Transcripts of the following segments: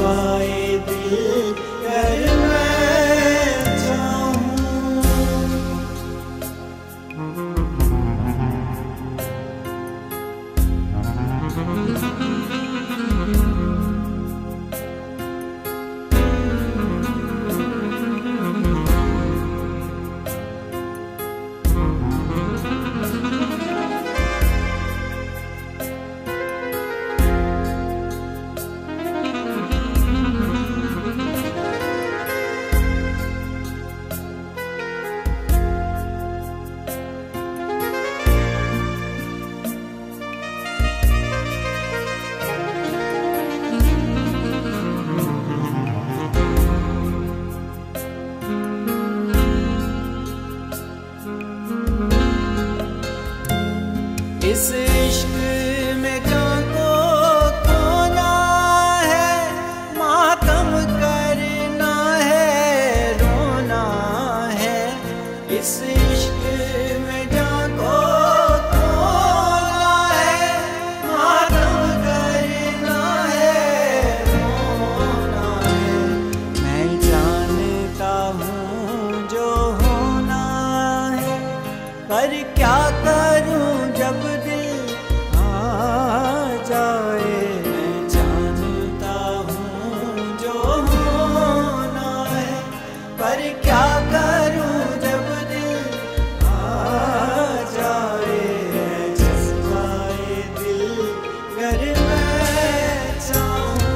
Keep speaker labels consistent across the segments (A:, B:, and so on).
A: जज्बाए दिल कर मैं चाहूं। इस इश्क में जान को खोना है, मातम करना है, रोना है। इस इश्क में जान को खोना है, मातम करना है, रोना है। मैं जानता हूँ जो होना है, पर क्या करूँ जब दिल आ जाए। मैं जानता हूँ जो होना है, पर क्या करूँ जब दिल आ जाए। जज्बाए दिल कर मैं चाहूं।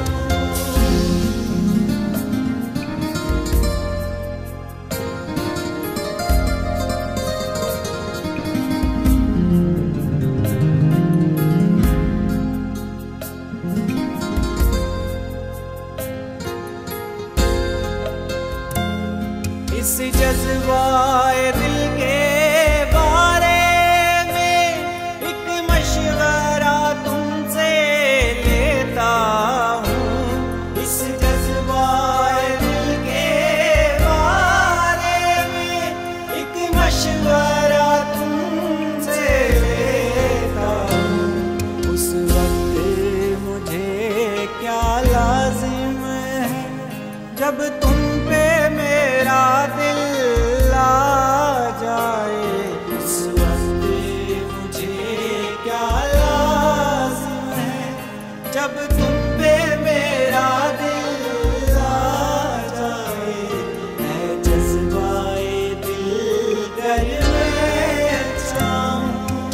A: इस जज्बाए दिल के बारे में एक मशवरा तुमसे लेता हूँ। इस जज्बाए दिल के बारे में एक मशवरा तुमसे लेता हूँ। उस वक्त मुझे क्या लाजिम है, जब तुम पे मेरा दिल आ जाए। उस वक्त मुझे क्या लाजिम है, जब तुम पे मेरा दिल आ जाए। है जज्बाए दिल कर मैं चाहूं।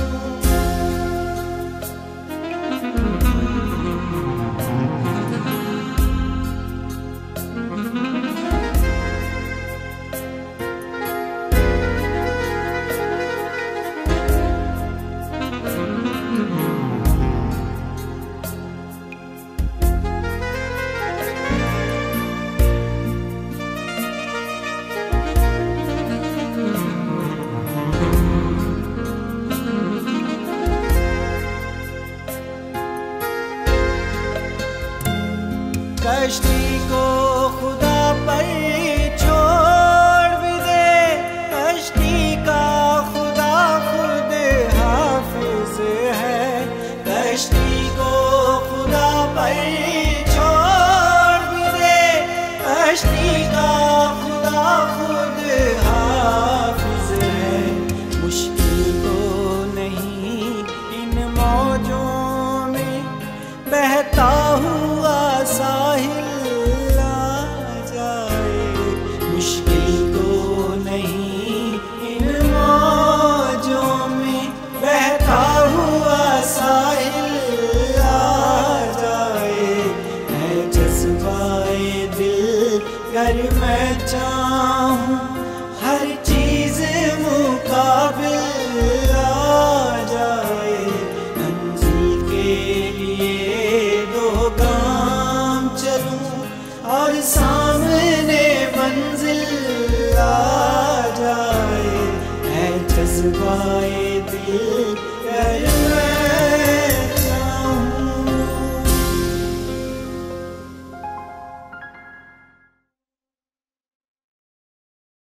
A: कश्ती को खुदा पर छोड़ भी दे, कश्ती का खुदा खुद हाफिज है। कश्ती को खुदा पर छोड़ भी दे, कश्ती का खुदा खुद हाफिज है। मुश्किल तो नहीं इन मौजों में बहता हुआ साहिल आ जाए। मुश्किल तो नहीं इन मौजों में बहता हुआ साहिल आ जाए। है जज्बाए दिल कर मैं चाहूं, हर चीज मुकाबिल आ जाए। मंजिल के लिए दो गाम चलूं और सामने मंजिल आ जाए। है जज्बाए दिल